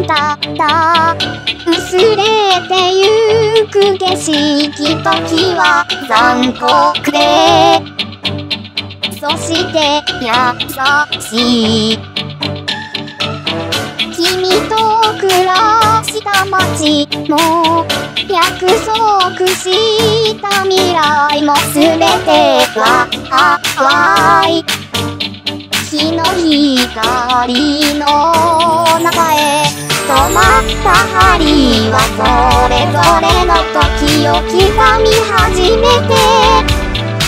ただ薄れてゆく景色時は残酷でそして優しい君と暮らした街も約束した未来も全ては淡い日の光の中へ止まった針はそれぞれの時を刻み始めて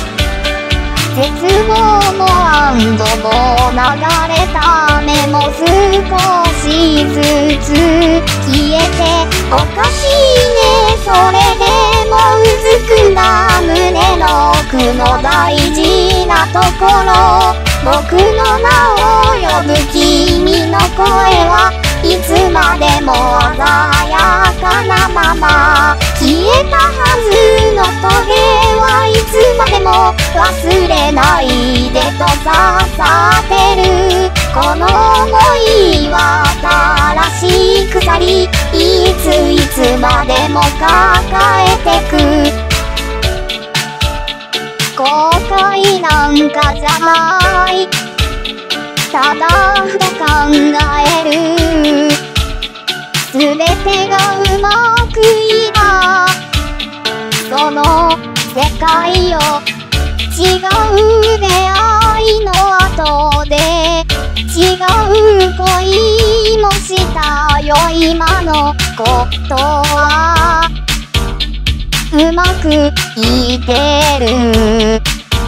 絶望も安堵も流れた目も少しずつ消えておかしいねそれでもうずくな胸の奥の大事なところ僕の名を呼ぶ君の声はいつまでも鮮やかなまま消えたはずのトゲはいつまでも忘れないでと刺さってるこの想いは新しい鎖いつまでも抱えてく後悔なんかじゃないただふと考える全てがうまくいったその世界を違う出会いの後で違う恋もしたよ今のことはうまくいってる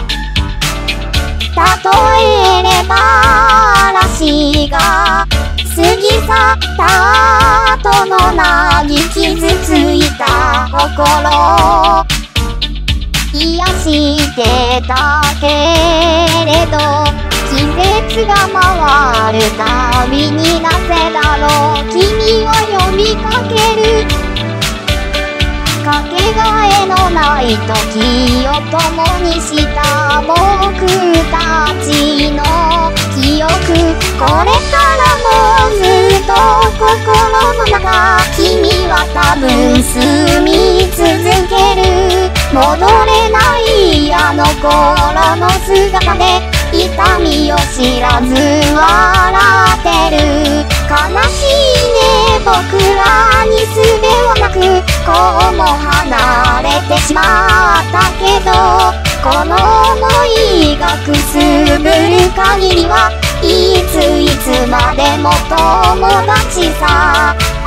例えれば嵐が過ぎ去った後の嘆き傷ついた心癒してたけれど季節が回るたびになぜだろう君を呼びかけるかけがえのない時を共にした僕たちの記憶これからもずっと心の中君は多分住み続ける戻れないあの頃の姿で痛みを知らず笑ってる悲しいね僕らに術はなくこうも離れてしまったけどこの想いがくすぶる限りはいつまでも友達さ